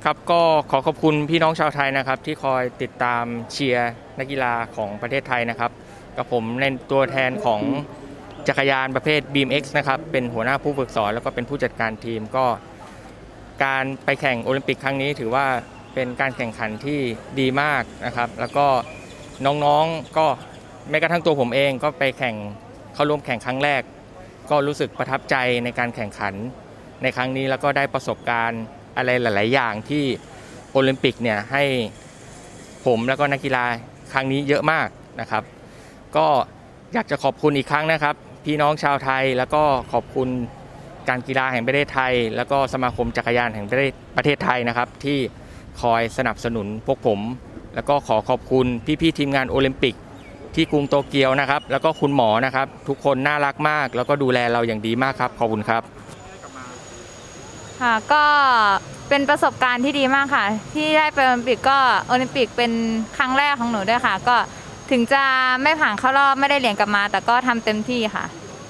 ครับก็ขอขอบคุณพี่น้องชาวไทยนะครับที่คอยติดตามเชียร์นักกีฬาของประเทศไทยนะครับกับผมในตัวแทนของจักรยานประเภท BMX นะครับเป็นหัวหน้าผู้ฝึกสอนแล้วก็เป็นผู้จัดการทีมก็การไปแข่งโอลิมปิกครั้งนี้ถือว่าเป็นการแข่งขันที่ดีมากนะครับแล้วก็น้องๆก็แม้กระทั่งตัวผมเองก็ไปเข้าร่วมแข่งครั้งแรกก็รู้สึกประทับใจในการแข่งขันในครั้งนี้แล้วก็ได้ประสบการณ์อะไรหลายๆอย่างที่โอลิมปิกเนี่ยให้ผมแล้วก็นักกีฬาครั้งนี้เยอะมากนะครับก็อยากจะขอบคุณอีกครั้งนะครับพี่น้องชาวไทยแล้วก็ขอบคุณการกีฬาแห่งประเทศไทยแล้วก็สมาคมจักรยานแห่งประเทศไทยนะครับที่คอยสนับสนุนพวกผมแล้วก็ขอบคุณพี่ๆทีมงานโอลิมปิกที่กรุงโตเกียวนะครับแล้วก็คุณหมอนะครับทุกคนน่ารักมากแล้วก็ดูแลเราอย่างดีมากครับขอบคุณครับค่ะก็เป็นประสบการณ์ที่ดีมากค่ะที่ได้ไปโอลิมปิกก็โอลิมปิกเป็นครั้งแรกของหนูด้วยค่ะก็ถึงจะไม่ผ่านเข้ารอบไม่ได้เหรียญกลับมาแต่ก็ทำเต็มที่ค่ะ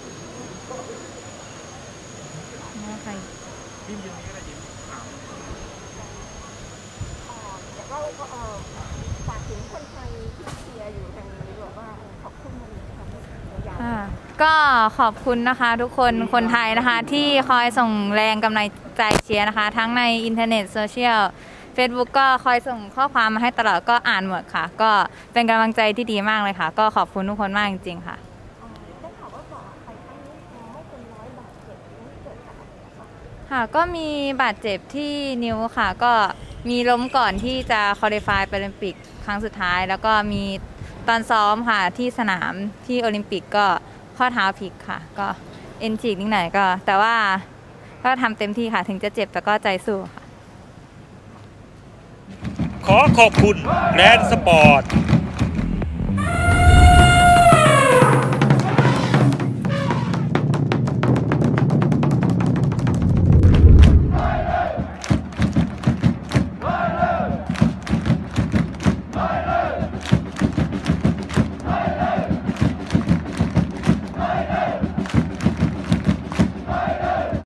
ก็ขอบคุณนะคะทุกคนไทยนะคะที่คอยส่งแรงกำลังใจเชียร์นะคะทั้งในอินเทอร์เน็ตโซเชียล Facebook ก็คอยส่งข้อความมาให้ตลอดก็อ่านหมดค่ะก็เป็นกำลังใจที่ดีมากเลยค่ะก็ขอบคุณทุกคนมากจริงๆค่ะค่ะก็มีบาดเจ็บที่นิ้วค่ะก็มีล้มก่อนที่จะควอลิฟายไปโอลิมปิกครั้งสุดท้ายแล้วก็มีตอนซ้อมค่ะที่สนามที่โอลิมปิกก็ข้อเท้าพลิกค่ะก็เอ็นฉีกนิดหน่อยก็แต่ว่าก็ทำเต็มที่ค่ะถึงจะเจ็บแต่ก็ใจสู้ค่ะขอขอบคุณแกรนด์สปอร์ต